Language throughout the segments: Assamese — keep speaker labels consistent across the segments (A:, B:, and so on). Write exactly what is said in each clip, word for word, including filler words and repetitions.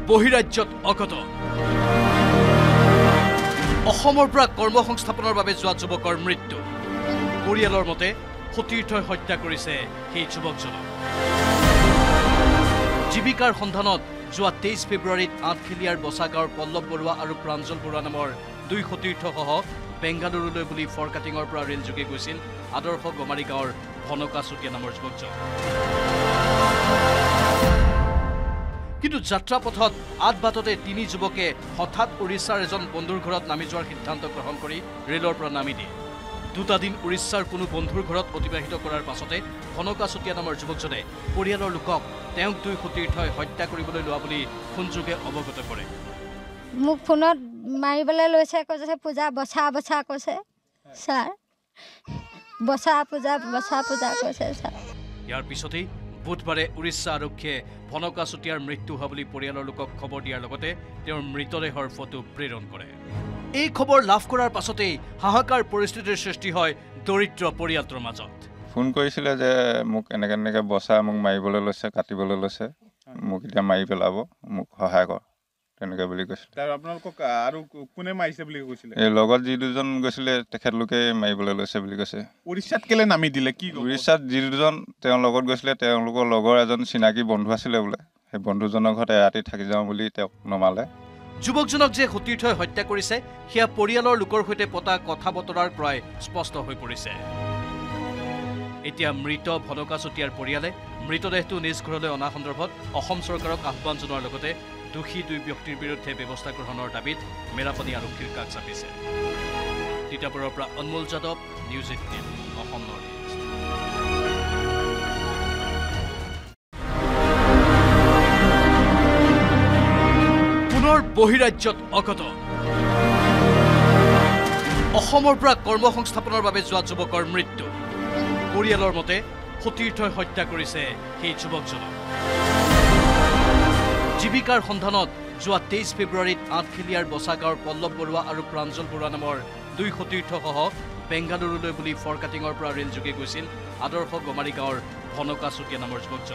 A: বহিৰাজ্যত অগত অসমৰ পৰা কৰ্মসংস্থাপনৰ বাবে যোৱা যুৱকৰ মৃত্যু পৰিয়ালৰ মতে সতীৰ্থই হত্যা কৰিছে সেই যুৱকজনক জীৱিকাৰ সন্ধানত যোৱা তেইছ ফেব্ৰুৱাৰীত আঠখেলীয়াৰ বসাগাঁৱৰ পল্লৱ বৰুৱা আৰু প্ৰাঞ্জল বৰুৱা নামৰ দুই সতীৰ্থসহ বেংগালুৰুলৈ বুলি ফৰকাটিঙৰ পৰা ৰেলযোগে গৈছিল আদৰ্শ গমাৰি গাঁৱৰ ভনকা চুতীয়া নামৰ যুৱকজন কিন্তু যাত্ৰা পথত আঠ বাটতে তিনি যুৱকে হঠাৎ উৰিষ্যাৰ এজন বন্ধুৰ ঘৰত নামি যোৱাৰ সিদ্ধান্ত গ্ৰহণ কৰি ৰেলৰ পৰা নামি দিয়ে দুটা দিন উৰিষ্যাৰ কোনো বন্ধুৰ ঘৰত অতিবাহিত কৰাৰ পাছতে ভনকা চুতীয়া নামৰ যুৱকজনে পৰিয়ালৰ লোকক তেওঁক দুই সতীৰ্থই হত্যা কৰিবলৈ লোৱা বুলি ফোনযোগে অৱগত কৰে
B: মোক ফোনত মাৰিবলৈ লৈছে কৈছে পূজা বছা বছা কৈছে ছাৰ বছা পূজা বছা পূজা কৈছে ছাৰ
A: ইয়াৰ পিছতেই বুধবাৰে উৰিষ্যা আৰক্ষীয়ে ভনকা চুতীয়াৰ মৃত্যু হোৱা বুলি পৰিয়ালৰ লোকক খবৰ দিয়াৰ লগতে তেওঁৰ মৃতদেহৰ ফটো প্ৰেৰণ কৰে এই খবৰ লাভ কৰাৰ পাছতেই হাহাকাৰ পৰিস্থিতিৰ সৃষ্টি হয় দৰিদ্ৰ পৰিয়ালটোৰ মাজত
C: ফোন কৰিছিলে যে মোক এনেকৈ এনেকৈ বচা মোক মাৰিবলৈ লৈছে কাটিবলৈ লৈছে মোক এতিয়া মাৰি পেলাব মোক সহায় কৰ তেনেকৈ বুলি কৈছিলে
D: তাৰ আপোনালোকক আৰু কোনে মাৰিছে বুলি কৈছিলে
C: এই লগত যি দুজন গৈছিলে তেখেতলোকে মাৰিবলৈ লৈছে বুলি কৈছে
D: উৰিষ্যাত কেলে নামি দিলে কি
C: উৰিষ্যাত যি দুজন তেওঁৰ লগত গৈছিলে তেওঁলোকৰ লগৰ এজন চিনাকি বন্ধু আছিলে বোলে সেই বন্ধুজনৰ ঘৰত এৰাতি থাকি যাওঁ বুলি তেওঁক নমালে
A: যুৱকজনক যে সতীৰ্থই হত্যা কৰিছে সেয়া পৰিয়ালৰ লোকৰ সৈতে পতা কথা বতৰাৰ পৰাই স্পষ্ট হৈ পৰিছে এতিয়া মৃত ভনকা চুতীয়াৰ পৰিয়ালে মৃতদেহটো নিজ ঘৰলৈ অনা সন্দৰ্ভত অসম চৰকাৰক আহ্বান জনোৱাৰ লগতে দোষী দুই ব্যক্তিৰ বিৰুদ্ধে ব্যৱস্থা গ্ৰহণৰ দাবীত মেৰাপানী আৰক্ষীৰ কাষ চাপিছে তিতাবৰৰ পৰা Anmol Yadav News Eighteen Assam North East পুনৰ বহিৰাজ্যত অগত অসমৰ পৰা কৰ্মসংস্থাপনৰ বাবে যোৱা যুৱকৰ মৃত্যু পৰিয়ালৰ মতে সতীৰ্থই হত্যা কৰিছে সেই যুৱকজনক জীৱিকাৰ সন্ধানত যোৱা তেইছ ফেব্ৰুৱাৰীত আঠখেলীয়াৰ বসাগাঁৱৰ পল্লৱ বৰুৱা আৰু প্ৰাঞ্জল বৰুৱা নামৰ দুই সতীৰ্থসহ বেংগালুৰুলৈ বুলি ফৰকাটিঙৰ পৰা ৰেলযোগে গৈছিল আদৰ্শ গমাৰি গাঁৱৰ ভনকা চুতীয়া নামৰ যুৱকজন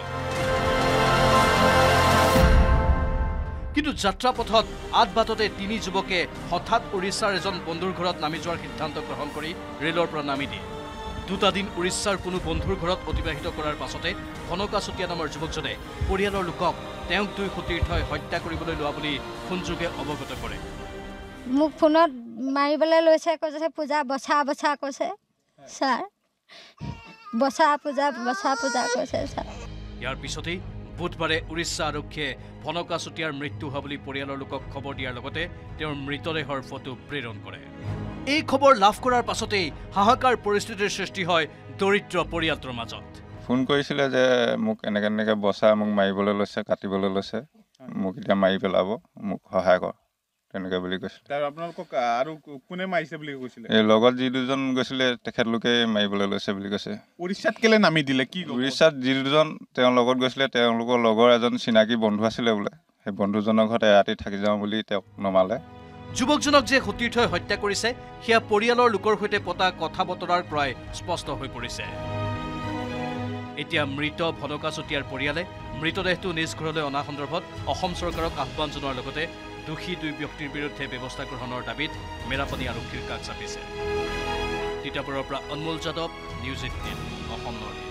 A: কিন্তু যাত্ৰা পথত আঠ বাটতে তিনি যুৱকে হঠাৎ উৰিষ্যাৰ এজন বন্ধুৰ ঘৰত নামি যোৱাৰ সিদ্ধান্ত গ্ৰহণ কৰি ৰেলৰ পৰা নামি দিয়ে দুটা দিন উৰিষ্যাৰ কোনো বন্ধুৰ ঘৰত অতিবাহিত কৰাৰ পাছতে ভনকা চুতীয়া নামৰ যুৱকজনে পৰিয়ালৰ লোকক তেওঁক দুই সতীৰ্থই হত্যা কৰিবলৈ লোৱা বুলি ফোনযোগে অৱগত কৰে
B: মোক ফোনত মাৰিবলৈ লৈছে কৈছে পূজা বছা বছা কৈছে ছাৰ বছা পূজা বছা পূজা কৈছে ছাৰ
A: ইয়াৰ পিছতেই বুধবাৰে উৰিষ্যা আৰক্ষীয়ে ভনকা চুতীয়াৰ মৃত্যু হোৱা বুলি পৰিয়ালৰ লোকক খবৰ দিয়াৰ লগতে তেওঁৰ মৃতদেহৰ ফটো প্ৰেৰণ কৰে এই খবৰ লাভ কৰাৰ পাছতেই হাহাকাৰ পৰিস্থিতিৰ সৃষ্টি হয় দৰিদ্ৰ পৰিয়ালটোৰ মাজত
C: ফোন কৰিছিলে যে মোক এনেকৈ এনেকৈ বচা মোক মাৰিবলৈ লৈছে কাটিবলৈ লৈছে মোক এতিয়া মাৰি পেলাব মোক সহায় কৰ তেনেকৈ বুলি কৈছিলে
D: তাৰ আপোনালোকক আৰু কোনে মাৰিছে বুলি কৈছিলে
C: এই লগত যি দুজন গৈছিলে তেখেতলোকে মাৰিবলৈ লৈছে বুলি কৈছে
D: উৰিষ্যাত কেলে নামি দিলে কি
C: উৰিষ্যাত যি দুজন তেওঁৰ লগত গৈছিলে তেওঁলোকৰ লগৰ এজন চিনাকি বন্ধু আছিলে বোলে সেই বন্ধুজনৰ ঘৰত এৰাতি থাকি যাওঁ বুলি তেওঁক নমালে
A: যুৱকজনক যে সতীৰ্থই হত্যা কৰিছে সেয়া পৰিয়ালৰ লোকৰ সৈতে পতা কথা বতৰাৰ পৰাই স্পষ্ট হৈ পৰিছে এতিয়া মৃত ভনকা চুতীয়াৰ পৰিয়ালে মৃতদেহটো নিজ ঘৰলৈ অনা সন্দৰ্ভত অসম চৰকাৰক আহ্বান জনোৱাৰ লগতে দোষী দুই ব্যক্তিৰ বিৰুদ্ধে ব্যৱস্থা গ্ৰহণৰ দাবীত মেৰাপানী আৰক্ষীৰ কাষ চাপিছে তিতাবৰৰ পৰা Anmol Yadav News Eighteen Assam north